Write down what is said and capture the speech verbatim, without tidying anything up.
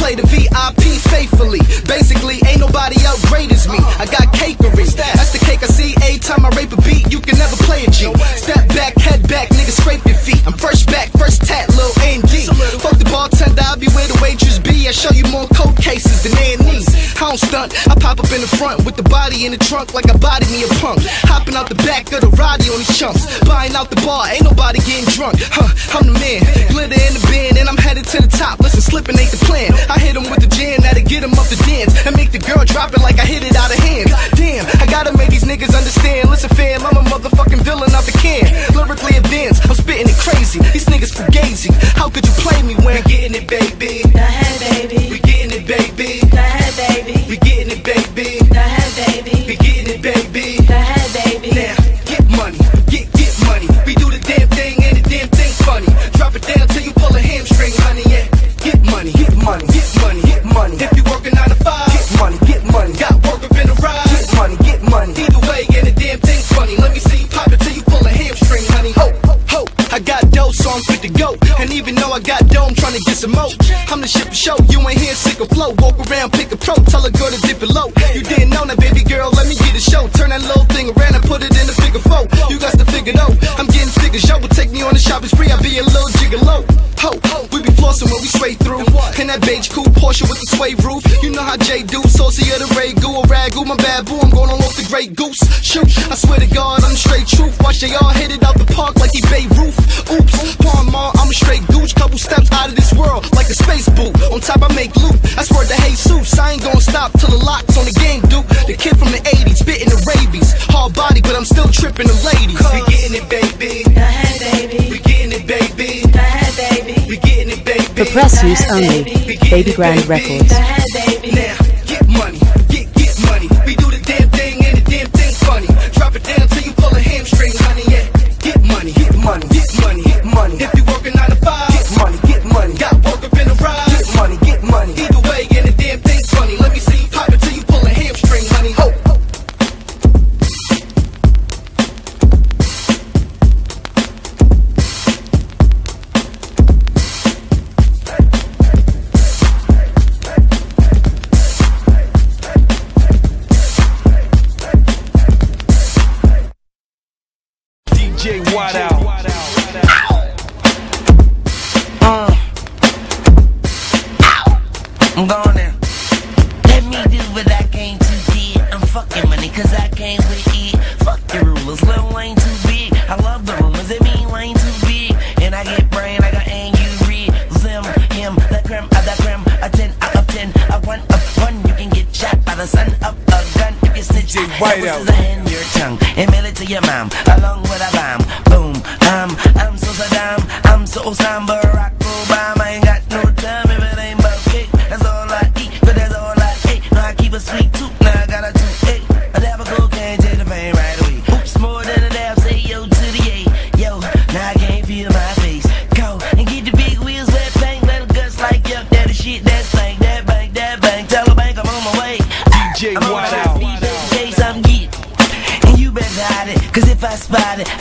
play the V I P faithfully. Basically, ain't nobody else great as me. I got cakery. That's the cake I see every time I rape a beat. You can never play a G. Step back, head back, nigga, scrape your feet. I'm first back, first tat, lil' A and D. Fuck the bartender, I'll be where the waitress be. I show you more cold cases than A and E. I don't stunt, I pop up in the front with the body in the trunk like I bodied me a punk. Hopping out the back of the Roddy on these chumps. Buying out the bar, ain't nobody getting drunk. Huh, I'm the man, glitter in the bin, and I'm headed to the top. Listen, slipping ain't the plan. I hit him with the jam, that'll get him up the dance. And make the girl drop it like I hit it out of hand. Damn, I gotta make these niggas understand. Listen fam, I'm a motherfucking villain out the can. Lyrically advanced, I'm spitting it crazy. These niggas fugazi, how could you play me when we getting it, baby? Go ahead, baby. We getting it, baby. Go ahead, baby. We getting it, baby. Go ahead, baby. We getting it, baby. Go ahead, baby. Now, get money, get, get money. We do the damn thing and the damn thing's funny. Drop it down till you pull a hamstring, honey, yeah. Get money, get money, get money, get money. If you working nine to five, get money, get money. Got work up in the ride, get money, get money. Either way, and the damn thing's funny. Let me see you pop it till you pull a hamstring, honey. Ho, ho, I got dough, so I'm quick to go. And even though I got dough, I'm trying to get some more. I'm the shit for show, you ain't here sick of flow. Walk around, pick a pro, tell a girl to dip it low. You didn't know that, baby girl, let me get a show. Turn that little thing around and put it in the figure four. You got to figure though, I'm getting figures, yo. Will take me on the shopping spree, I be a little gigolo. Ho, ho, we be flossing when we sway through. And that beige coupe Porsche with the suede roof. You know how Jay do, saucy of the Ray Goo, a ragu, my bad boo, I'm going on off the Great Goose. Shoot, I swear to God, I'm the straight truth. Watch they all hit it out the park like he Babe Ruth. Oops, Palmar, I'm a straight gooch. Couple steps out of this world, like a space boot. On top I make loot, I swear to Jesus. I ain't gonna stop till the lock's on the game, dude. The kid from the eighties, spitting the rabies. Hard body, but I'm still tripping the ladies. We getting it, baby. Go ahead, baby. We getting it, baby. Go ahead, baby. We getting it, baby. For press use only, Baby Grand Records. Go ahead, baby. Now, get money, get, get money. We do the damn thing and the damn thing's funny. Drop it down till you pull a hamstring, honey, yeah. Get money, get money, get money, get money. If you working nine to five, get money, get money. Got work up in the ride, get money, get money. Either way, and the damn thing's funny. Let me see you pop it till you pull a hamstring, honey. Ho. D J White out. Uh, I'm going in. Let me do what I came to do. I'm fucking money cause I came with it. Fuck the rulers, Lil Wayne too big. I love the rumors, it mean Wayne too big. And I get brain like an angry Zim, him, that creme, uh, that creme. A ten out of ten, a one of one. You can get shot by the son of a gun if you snitch. D J White out. In your tongue and mail it to your mom along with a bomb. Boom, um, I'm so Saddam, I'm so Osama, Barack Obama. Ain't got no time if it ain't about cake. That's all I eat, but that's all I ate. Now I keep a sweet tooth, now I got a toothache. A dab of cocaine, take the pain right away. Oops, more than a dab, say yo to the A. Yo, now I can't feel my face. Go and get the big wheels, wet paint, little guts like yuck. That the shit, that stank, that bank, that bank. Tell the bank I'm on my way. D J White out. Cause if I spot it,